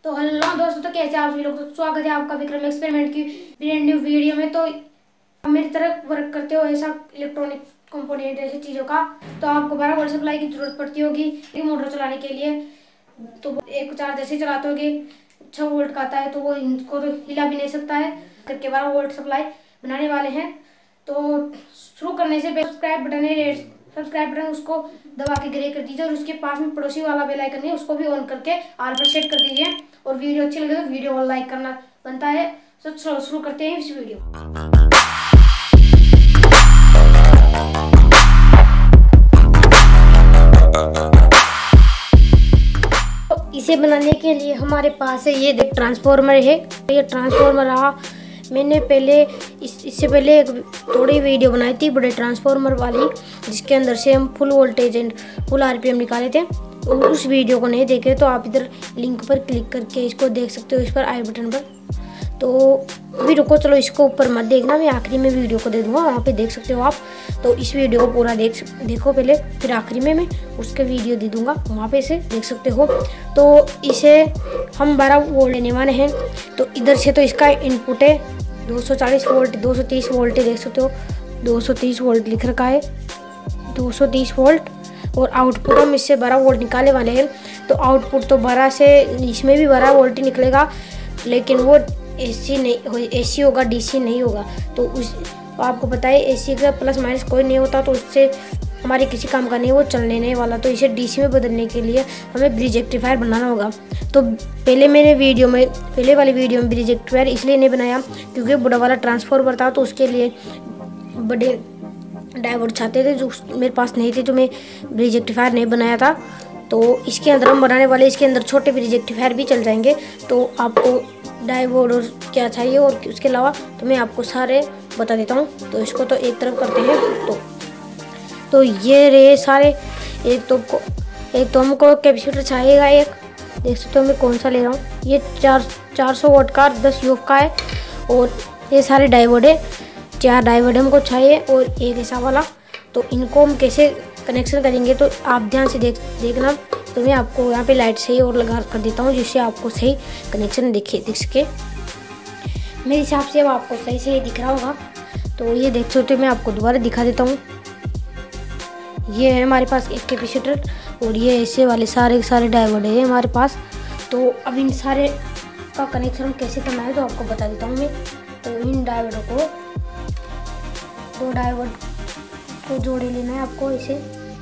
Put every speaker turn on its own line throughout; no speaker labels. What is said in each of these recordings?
तो हेलो दोस्तों, तो कैसे आप सभी लोग। तो स्वागत है आपका विक्रम एक्सपेरिमेंट की ब्रांड न्यू वीडियो में। तो मेरी तरह वर्क करते हो ऐसा इलेक्ट्रॉनिक कंपोनेंट ऐसी चीज़ों का, तो आपको 12 वोल्ट सप्लाई की जरूरत पड़ती होगी मोटर चलाने के लिए। तो एक चार्जर से चलाते होगे, 6 वोल्ट का आता है, तो वो इनको तो हिला भी नहीं सकता है करके 12 वोल्ट सप्लाई बनाने वाले हैं। तो शुरू करने से सब्सक्राइब बटन है, सब्सक्राइब बटन उसको दबा के ग्रे कर दीजिए और उसके पास में पड़ोसी वाला बेल आइकन है उसको भी ऑन करके ऑल पर सेट कर दीजिए। और वीडियो अच्छी लगे तो वीडियो को लाइक करना बनता है। तो चलो शुरू करते हैं इस वीडियो। तो इसे बनाने के लिए हमारे पास है ये ट्रांसफार्मर है। ये ट्रांसफार्मर रहा, मैंने पहले इससे पहले एक थोड़ी वीडियो बनाई थी बड़े ट्रांसफार्मर वाली, जिसके अंदर से हम full voltage and full RPM निकाले थे। उस वीडियो को नहीं देखे तो आप इधर लिंक पर क्लिक करके इसको देख सकते हो, इस पर आई बटन पर। तो अभी रुको, चलो इसको ऊपर मत देखना, मैं आखिरी में वीडियो को दे दूंगा, वहाँ पे देख सकते हो आप। तो इस वीडियो को पूरा देखो पहले, फिर आखिरी में मैं उसके वीडियो दे दूंगा, वहाँ पे इसे देख सकते हो। तो इसे हम 12 वोल्ट लेने वाले हैं। तो इधर से तो इसका इनपुट है 240 वोल्ट, 230 वोल्ट देख सकते हो, 230 वोल्ट लिख रखा है, 230 वोल्ट। और आउटपुट हम इससे 12 वोल्ट निकालने वाले हैं। तो आउटपुट तो 12 से इसमें भी 12 वोल्ट ही निकलेगा, लेकिन वो एसी नहीं, एसी होगा, डीसी नहीं होगा। तो आपको पता है एसी का प्लस माइनस कोई नहीं होता, तो उससे हमारे किसी काम का नहीं, वो चलने नहीं वाला। तो इसे डीसी में बदलने के लिए हमें ब्रिज रेक्टिफायर बनाना होगा। तो पहले वाली वीडियो में ब्रिज रेक्टिफायर इसलिए नहीं बनाया क्योंकि बड़ा वाला ट्रांसफार्मर था, तो उसके लिए बड़े डायोड चाहते थे जो मेरे पास नहीं थे, तो मैं ब्रिज रेक्टिफायर नहीं बनाया था। तो इसके अंदर हम बनाने वाले, इसके अंदर छोटे ब्रिज रेक्टिफायर भी चल जाएंगे। तो आपको डायोड और क्या चाहिए और उसके अलावा तो मैं आपको सारे बता देता हूँ। तो इसको तो एक तरफ करते हैं। तो ये रहे सारे। एक तो हमको कैपेसिटर चाहिएगा, एक देख सकते हो मैं कौन सा ले रहा हूँ। ये 400 वाट का 10 यूफ का है। और ये सारे डायोड है, 4 डायोड हमको चाहिए और एक ऐसा वाला। तो इनको हम कैसे कनेक्शन करेंगे तो आप ध्यान से देखना। तो मैं आपको यहाँ पे लाइट सही और लगा कर देता हूँ, जिससे आपको सही कनेक्शन दिख सके। मेरे हिसाब से अब आपको सही दिख रहा होगा। तो ये देख सकते हो, मैं आपको दोबारा दिखा देता हूँ। ये है हमारे पास एक कैपेसिटर और ये ऐसे वाले सारे डायोड है हमारे पास। तो अब इन सारे का कनेक्शन कैसे करना है तो आपको बता देता हूँ मैं। तो इन डायोडों को, 2 डायोड को जोड़े लेना है आपको ऐसे।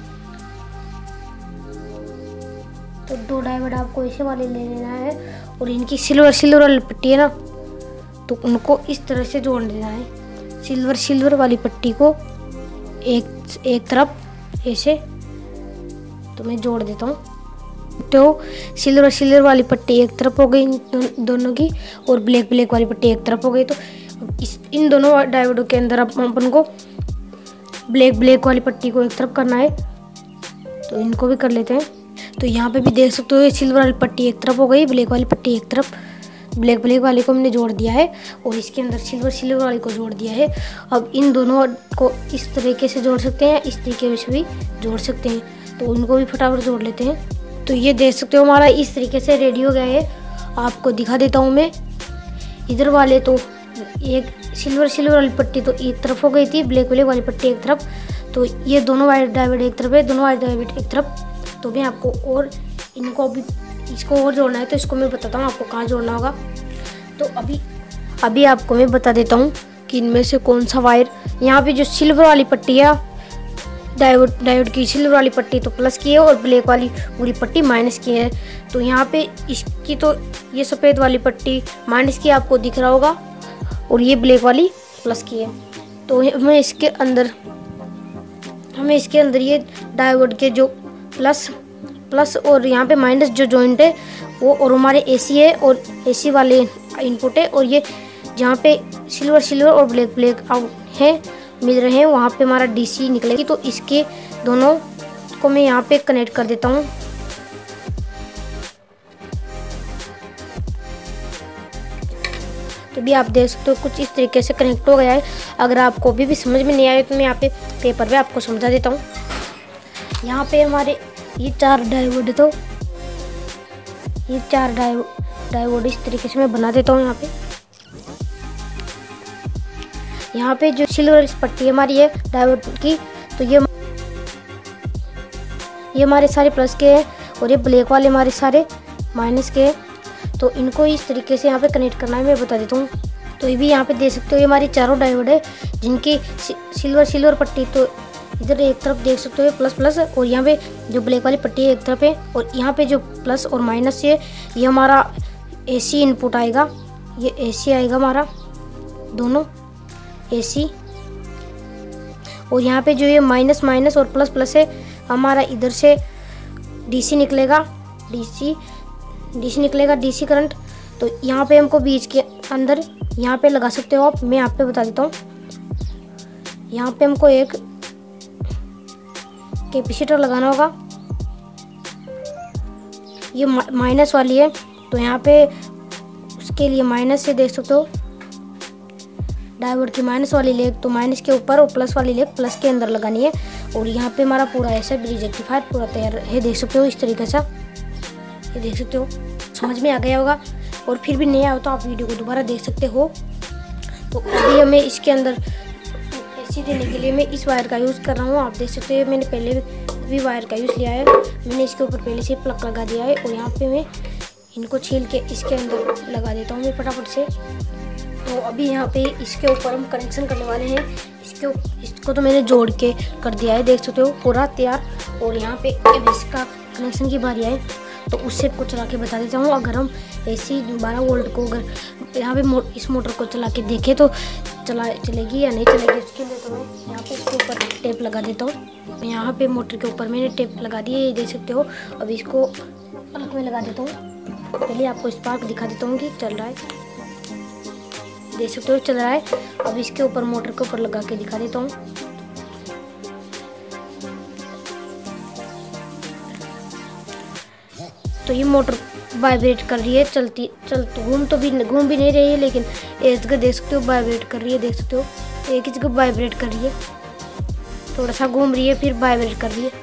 तो 2 डायोड आपको ऐसे वाले ले लेना है और इनकी सिल्वर वाली पट्टी है ना, तो उनको इस तरह से जोड़ देना है। सिल्वर वाली पट्टी को एक तरफ ऐसे, तो मैं जोड़ देता हूँ। तो सिल्वर वाली पट्टी एक तरफ हो गई दोनों की, और ब्लैक वाली पट्टी एक तरफ हो गई। तो इन दोनों डायोडों के अंदर अपन को ब्लैक वाली पट्टी को एक तरफ करना है। तो इनको भी कर लेते हैं। तो यहाँ पे भी देख सकते हो, सिल्वर वाली पट्टी एक तरफ हो गई, ब्लैक वाली पट्टी एक तरफ। ब्लैक वाली को हमने जोड़ दिया है और इसके अंदर सिल्वर वाली को जोड़ दिया है। अब इन दोनों को इस तरीके से जोड़ सकते हैं, इस तरीके से भी जोड़ सकते हैं। तो उनको भी फटाफट जोड़ लेते हैं। तो ये देख सकते हो हमारा इस तरीके से रेडी हो गया है। आपको दिखा देता हूँ मैं। इधर वाले तो एक सिल्वर वाली पट्टी तो एक तरफ हो गई थी, ब्लैक वाली पट्टी एक तरफ। तो ये दोनों वाइट डायोड एक तरफ है, दोनों वाइट डायोड एक तरफ। तो मैं आपको और इनको भी इसको और जोड़ना है, तो इसको मैं बताता हूँ आपको कहाँ जोड़ना होगा। तो अभी आपको मैं बता देता हूँ कि इनमें से कौन सा वायर। यहाँ पे जो सिल्वर वाली पट्टी है डायोड की, सिल्वर वाली पट्टी तो प्लस की है और ब्लैक वाली पूरी पट्टी माइनस की है। तो यहाँ पे इसकी तो ये सफ़ेद वाली पट्टी माइनस की आपको दिख रहा होगा और ये ब्लैक वाली प्लस की है। तो हमें इसके अंदर ये डायोड के जो प्लस और यहाँ पे माइनस जो जॉइंट है वो, और हमारे एसी है और एसी वाले इनपुट है। और ये जहाँ पे सिल्वर और ब्लैक आउट है मिल रहे हैं, वहाँ पे हमारा डीसी निकलेगी। तो इसके दोनों को मैं यहाँ पे कनेक्ट कर देता हूँ। तो भी आप देख सकते हो कुछ इस तरीके से कनेक्ट हो गया है। अगर आपको अभी भी समझ में नहीं आया तो मैं यहाँ पे पेपर पे आपको समझा देता हूँ। यहाँ पे हमारे ये 4 डायोड, तो ये डायोड इस तरीके से मैं बना देता हूँ। यहाँ पे जो सिल्वर पट्टी हमारी है डायोड की, तो ये हमारे सारे प्लस के हैं और ये ब्लैक वाले हमारे सारे माइनस के हैं। तो इनको इस तरीके से यहाँ पे कनेक्ट करना है, मैं बता देता हूँ। तो ये भी यहाँ पे देख सकते हो, ये हमारी चारों डायोड है जिनकी सिल्वर पट्टी, तो इधर एक तरफ देख सकते हो प्लस प्लस, और यहाँ पे जो ब्लैक वाली पट्टी है एक तरफ है, और यहाँ पे जो प्लस और माइनस है ये हमारा AC इनपुट आएगा, ये AC आएगा हमारा दोनों AC। और यहाँ पे जो ये माइनस माइनस और प्लस प्लस है हमारा इधर से DC निकलेगा, DC निकलेगा DC करंट। तो यहाँ पे हमको बीच के अंदर यहाँ पे लगा सकते हो आप, मैं यहाँ पे बता देता हूँ। यहाँ पे हमको एक कैपेसिटर लगाना होगा, ये माइनस वाली है, तो यहाँ पे उसके लिए माइनस से देख सकते हो डायोड की माइनस वाली लेग तो माइनस के ऊपर और प्लस वाली लेग प्लस के अंदर लगानी है। और यहाँ पे हमारा पूरा ऐसा ब्रिज रेक्टिफायर पूरा तैयार है, देख सकते हो इस तरीके से, ये देख सकते हो, समझ में आ गया होगा। और फिर भी नहीं आया तो आप वीडियो को दोबारा देख सकते हो। तो अभी हमें इसके अंदर AC देने के लिए मैं इस वायर का यूज़ कर रहा हूँ, आप देख सकते हो। मैंने पहले भी वायर का यूज़ लिया है, मैंने इसके ऊपर पहले से प्लग लगा दिया है, और यहाँ पे मैं इनको छील के इसके अंदर लगा देता हूँ मैं फटाफट से। तो अभी यहाँ पे इसके ऊपर हम कनेक्शन करने वाले हैं। इसको तो मैंने जोड़ के कर दिया है, देख सकते हो पूरा तैयार। और यहाँ पे इसका कनेक्शन की बारी आए तो उससे को चला के बता देता हूँ। अगर हम AC 12 वोल्ट को अगर यहाँ पे इस मोटर को चला के देखें तो चलेगी या नहीं चलेगी, उसके लिए तो मैं यहाँ पे इसके ऊपर टेप लगा देता हूँ। यहाँ पे मोटर के ऊपर मैंने टेप लगा दी है, ये देख सकते हो। अब इसको प्लग में लगा देता हूँ। पहले आपको स्पार्क दिखा देता हूँ कि चल रहा है, देख सकते हो चल रहा है। अब इसके ऊपर मोटर के ऊपर लगा के दिखा देता हूँ। तो ये मोटर वाइब्रेट कर रही है, घूम भी नहीं रही है, लेकिन एक जगह देख सकते हो वाइब्रेट कर रही है, देख सकते हो एक ही जगह वाइब्रेट कर रही है, थोड़ा सा घूम रही है फिर वाइब्रेट कर रही है।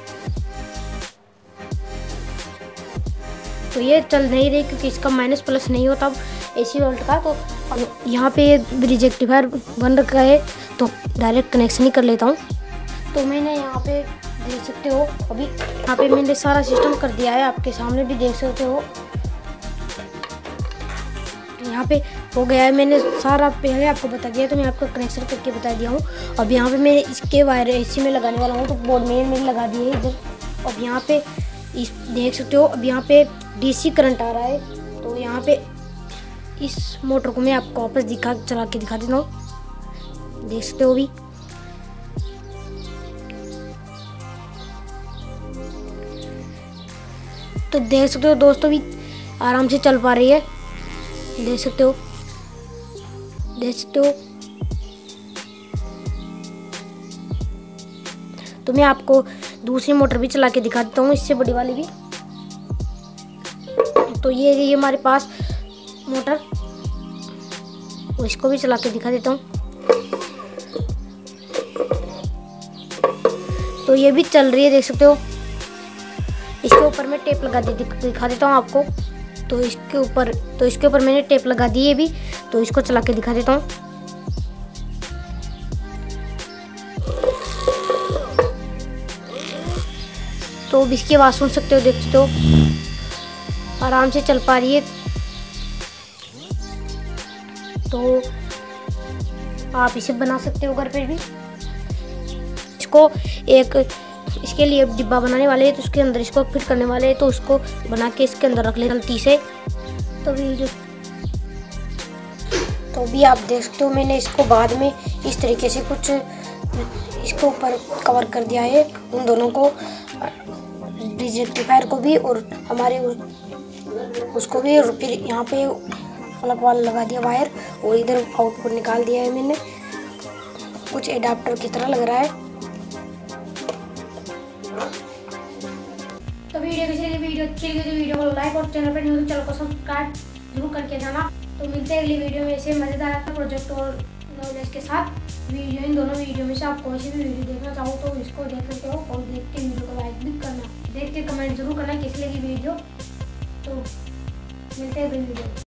तो ये चल नहीं रही क्योंकि इसका माइनस प्लस नहीं होता AC वोल्ट का। तो यहाँ पे ब्रिज रेक्टिफायर बन रखा है, तो डायरेक्ट कनेक्शन ही कर लेता हूँ। तो मैंने यहाँ पे देख सकते हो, अभी यहाँ पे मैंने सारा सिस्टम कर दिया है, आपके सामने भी देख सकते हो। यहाँ पे हो गया है, मैंने सारा पहले आपको बता दिया, तो मैं आपको कनेक्शन करके बता दिया हूँ। अब यहाँ पे मैं इसके वायर AC में लगाने वाला हूँ, तो बोर्ड में मैंने लगा दिए इधर। अब यहाँ पे देख सकते हो, अब यहाँ पे DC करंट आ रहा है। तो यहाँ पे इस मोटर को मैं आपको वापस चला के दिखा देता हूँ, देख सकते हो भी। तो देख सकते हो दोस्तों भी आराम से चल पा रही है, देख सकते हो। तो मैं आपको दूसरी मोटर भी चला के दिखा देता हूँ, इससे बड़ी वाली भी। तो ये हमारे पास मोटर, इसको भी चला के दिखा देता हूँ। तो ये भी चल रही है, देख सकते हो। इसके ऊपर मैं टेप लगा दिखा देता हूँ आपको। तो इसके ऊपर मैंने टेप लगा दी है भी, तो इसको चला के दिखा देता हूँ। तो अब इसकी आवाज़ सुन सकते हो, देख सकते हो आराम से चल पा रही है। तो आप इसे बना सकते हो घर पे भी। इसके लिए डिब्बा बनाने वाले हैं, तो उसके अंदर इसको फिट करने वाले हैं, तो उसको बना के इसके अंदर रख ले गलती से। तो भी आप देख सकते हो, मैंने इसको बाद में इस तरीके से कुछ इसके ऊपर कवर कर दिया है, उन दोनों को, ब्रिज रेक्टिफायर को भी और हमारे उसको भी। और फिर यहाँ पे प्लग वाला लगा दिया वायर, और इधर आउटपुट निकाल दिया है मैंने, कुछ एडाप्टर की तरह लग रहा है। तो वीडियो अच्छी लगी तो वीडियो को लाइक और चैनल पर न्यू चैनल को सब्सक्राइब जरूर करके जाना। तो मिलते हैं अगली वीडियो में ऐसे मज़ेदार प्रोजेक्ट और नॉलेज के साथ। इन दोनों वीडियो में से आप कोई सी भी वीडियो देखना चाहो तो इसको देख सकते हो, और देख के वीडियो को लाइक भी करना, देख के कमेंट जरूर करना कैसी लगी वीडियो। तो मिलते हैं अगली वीडियो में।